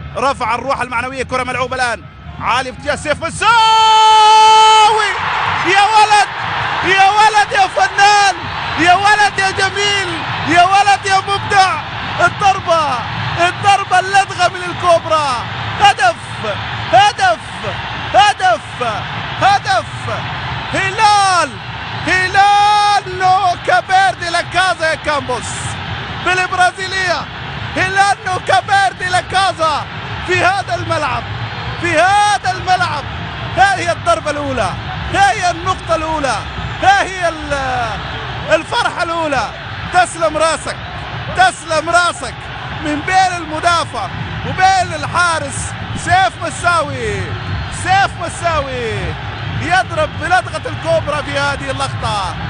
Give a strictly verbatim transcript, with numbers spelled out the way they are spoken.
رفع الروح المعنوية. كرة ملعوبة الآن عالي في اتجاه سيف مساوي. يا ولد يا ولد يا فنان، يا ولد يا جميل، يا ولد يا مبدع. الضربة الضربة اللدغة من الكوبرا. هدف هدف هدف هدف. هلال هلال نو كابير دي لا كازا يا كامبوس بالبرازيلية. هلال نو كابير دي لا كازا في هذا الملعب، في هذا الملعب. ها هي الضربة الأولى، ها هي النقطة الأولى، ها هي الفرحة الأولى. تسلم راسك، تسلم راسك من بين المدافع وبين الحارس. سيف مساوي، سيف مساوي يضرب بلدغة الكوبرا في هذه اللقطة.